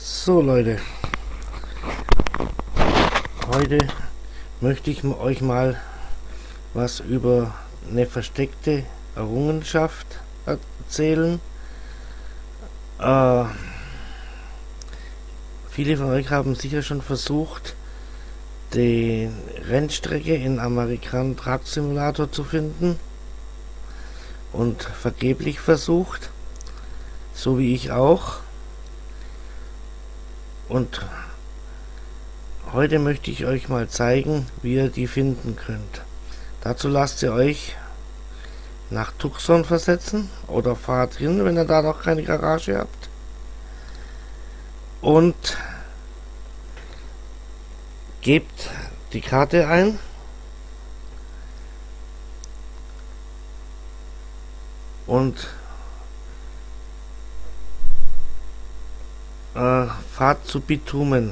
So Leute, heute möchte ich euch mal was über eine versteckte Errungenschaft erzählen. Viele von euch haben sicher schon versucht, die Rennstrecke in American Truck Simulator zu finden und vergeblich versucht, so wie ich auch. Und heute möchte ich euch mal zeigen, wie ihr die finden könnt. Dazu lasst ihr euch nach Tucson versetzen oder fahrt hin, wenn ihr da noch keine Garage habt. Und gebt die Karte ein. Und fahrt zu Bitumen.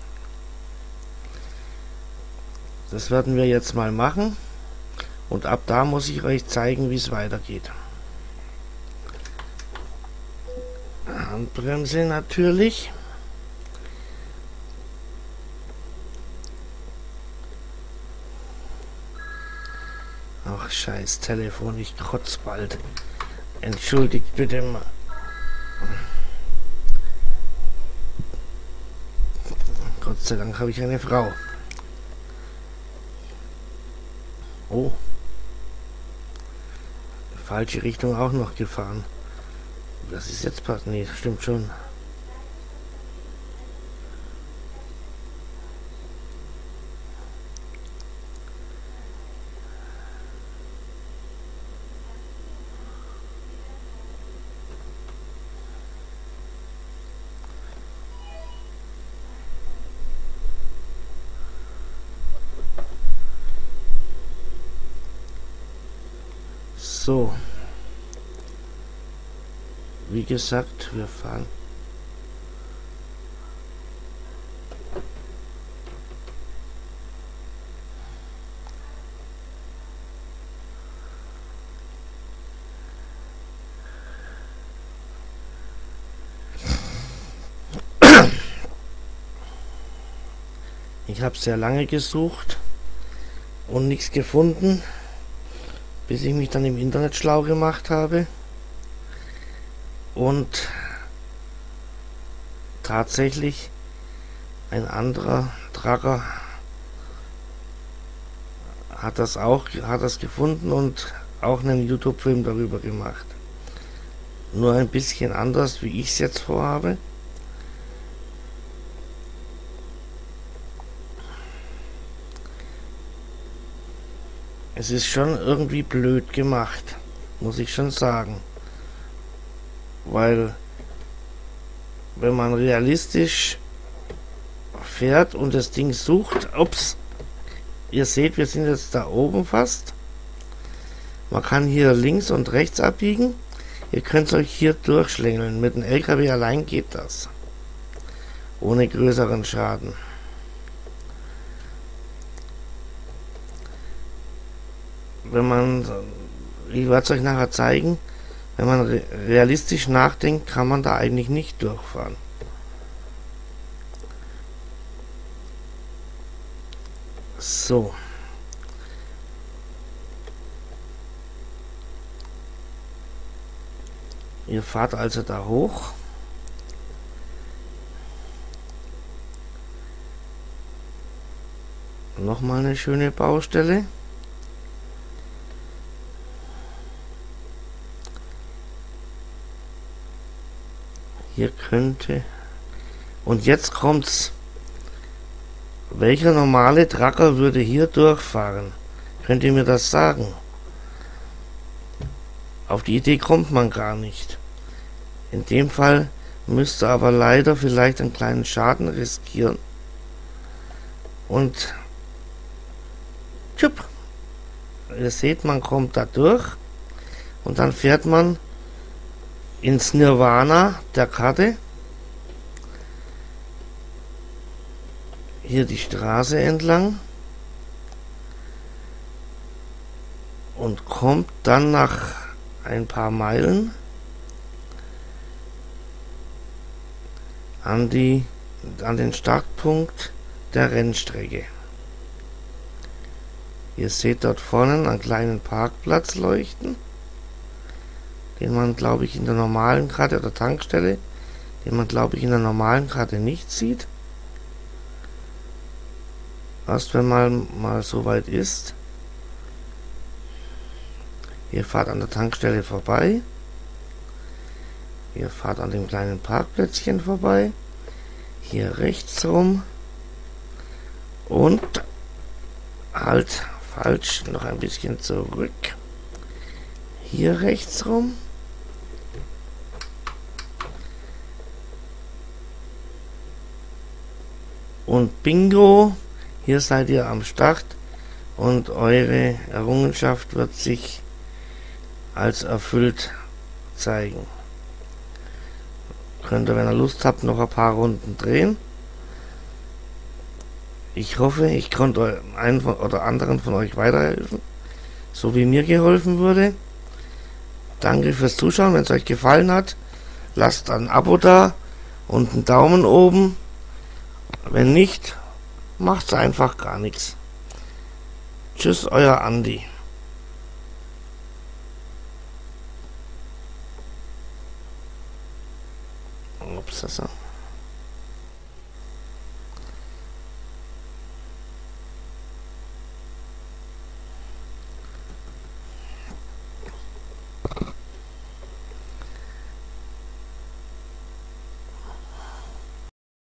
Das werden wir jetzt mal machen. Und ab da muss ich euch zeigen, wie es weitergeht. Handbremse natürlich. Ach, scheiß Telefon, ich kotz bald. Entschuldigt bitte mal. Gott sei Dank habe ich eine Frau. Oh. Falsche Richtung auch noch gefahren. Das ist jetzt passt. Nee, stimmt schon. So, wie gesagt, wir fahren. Ich habe sehr lange gesucht und nichts gefunden, bis ich mich dann im Internet schlau gemacht habe und tatsächlich ein anderer Trucker hat das gefunden und auch einen YouTube-Film darüber gemacht. Nur ein bisschen anders, wie ich es jetzt vorhabe. Es ist schon irgendwie blöd gemacht, muss ich schon sagen. Weil, wenn man realistisch fährt und das Ding sucht, ups, ihr seht, wir sind jetzt da oben fast. Man kann hier links und rechts abbiegen. Ihr könnt euch hier durchschlängeln. Mit dem LKW allein geht das. Ohne größeren Schaden. Wenn man, ich werde es euch nachher zeigen, wenn man realistisch nachdenkt, kann man da eigentlich nicht durchfahren. So. Ihr fahrt also da hoch. Nochmal eine schöne Baustelle. Hier könnte... Und jetzt kommt's. Welcher normale Trucker würde hier durchfahren? Könnt ihr mir das sagen? Auf die Idee kommt man gar nicht. In dem Fall müsst ihr aber leider vielleicht einen kleinen Schaden riskieren. Und... Tschüpp. Ihr seht, man kommt da durch. Und dann fährt man ins Nirvana der Karte. Hier die Straße entlang. Und kommt dann nach ein paar Meilen an den Startpunkt der Rennstrecke. Ihr seht dort vorne einen kleinen Parkplatz leuchten, den man, glaube ich, in der normalen Karte oder Tankstelle, den man, glaube ich, in der normalen Karte nicht sieht. Erst wenn man mal so weit ist. Ihr fahrt an der Tankstelle vorbei. Ihr fahrt an dem kleinen Parkplätzchen vorbei. Hier rechts rum. Und halt falsch, noch ein bisschen zurück. Hier rechts rum. Und bingo, hier seid ihr am Start und eure Errungenschaft wird sich als erfüllt zeigen. Könnt ihr, wenn ihr Lust habt, noch ein paar Runden drehen. Ich hoffe, ich konnte einen oder anderen von euch weiterhelfen, so wie mir geholfen wurde. Danke fürs Zuschauen. Wenn es euch gefallen hat, lasst ein Abo da und einen Daumen oben. Wenn nicht, macht's einfach gar nichts. Tschüss, euer Andi. Ups, das